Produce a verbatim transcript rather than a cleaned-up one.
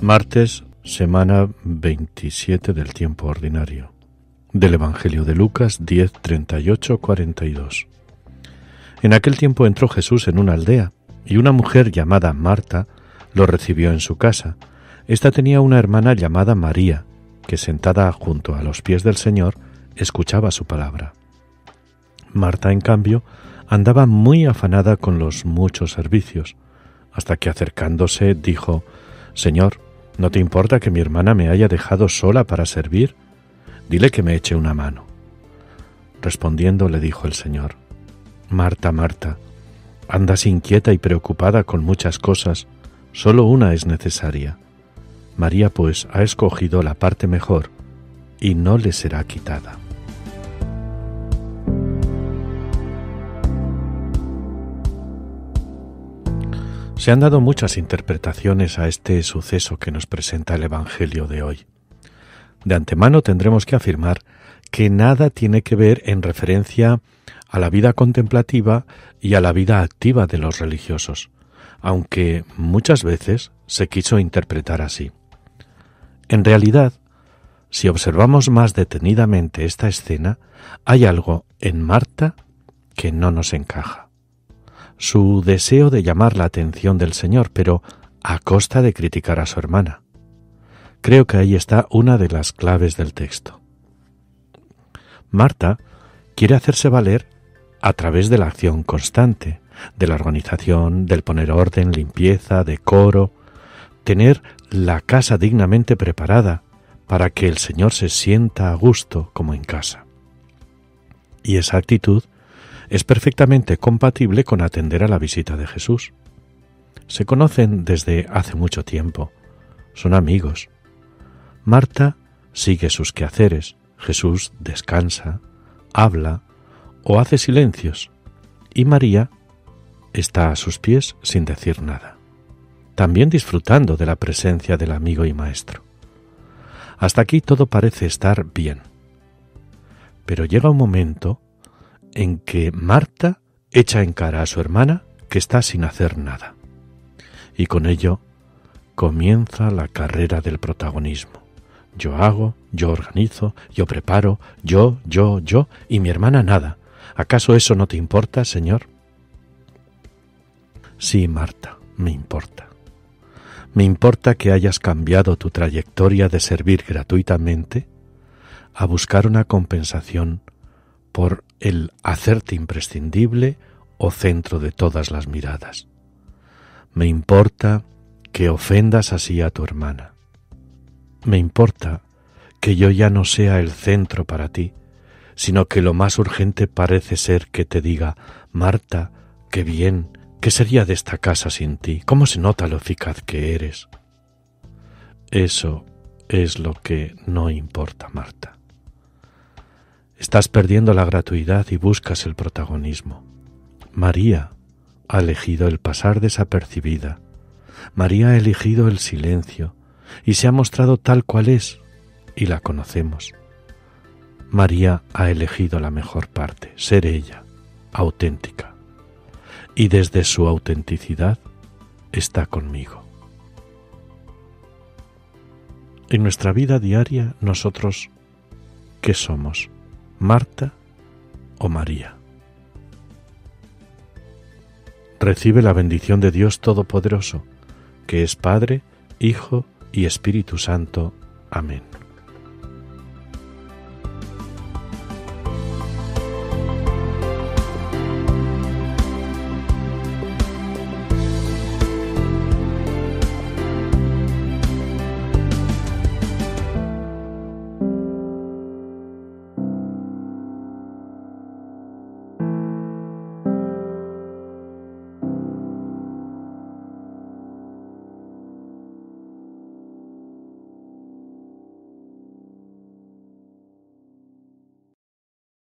Martes, semana veintisiete del tiempo ordinario. Del Evangelio de Lucas diez, treinta y ocho, cuarenta y dos. En aquel tiempo entró Jesús en una aldea, y una mujer llamada Marta lo recibió en su casa. Esta tenía una hermana llamada María, que sentada junto a los pies del Señor, escuchaba su palabra. Marta, en cambio, andaba muy afanada con los muchos servicios, hasta que acercándose dijo: Señor, ¿no te importa que mi hermana me haya dejado sola para servir? Dile que me eche una mano. Respondiendo le dijo el Señor: Marta, Marta, andas inquieta y preocupada con muchas cosas, solo una es necesaria. María, pues, ha escogido la parte mejor, y no le será quitada. Se han dado muchas interpretaciones a este suceso que nos presenta el Evangelio de hoy. De antemano tendremos que afirmar que nada tiene que ver en referencia a la vida contemplativa y a la vida activa de los religiosos, aunque muchas veces se quiso interpretar así. En realidad, si observamos más detenidamente esta escena, hay algo en Marta que no nos encaja. Su deseo de llamar la atención del Señor, pero a costa de criticar a su hermana. Creo que ahí está una de las claves del texto. Marta quiere hacerse valer a través de la acción constante, de la organización, del poner orden, limpieza, decoro, tener la casa dignamente preparada para que el Señor se sienta a gusto como en casa. Y esa actitud es perfectamente compatible con atender a la visita de Jesús. Se conocen desde hace mucho tiempo, son amigos. Marta sigue sus quehaceres, Jesús descansa, habla o hace silencios, y María está a sus pies sin decir nada, también disfrutando de la presencia del amigo y maestro. Hasta aquí todo parece estar bien. Pero llega un momento en que Marta echa en cara a su hermana que está sin hacer nada. Y con ello comienza la carrera del protagonismo. Yo hago, yo organizo, yo preparo, yo, yo, yo, y mi hermana nada. ¿Acaso eso no te importa, Señor? Sí, Marta, me importa. Me importa que hayas cambiado tu trayectoria de servir gratuitamente a buscar una compensación por el hacerte imprescindible o centro de todas las miradas. Me importa que ofendas así a tu hermana. Me importa que yo ya no sea el centro para ti, sino que lo más urgente parece ser que te diga: Marta, qué bien, ¿qué sería de esta casa sin ti? ¿Cómo se nota lo eficaz que eres? Eso es lo que no importa, Marta. Estás perdiendo la gratuidad y buscas el protagonismo. María ha elegido el pasar desapercibida. María ha elegido el silencio y se ha mostrado tal cual es, y la conocemos. María ha elegido la mejor parte, ser ella, auténtica. Y desde su autenticidad está conmigo. En nuestra vida diaria, nosotros, ¿qué somos? ¿Marta o María? Recibe la bendición de Dios Todopoderoso, que es Padre, Hijo y Espíritu Santo. Amén.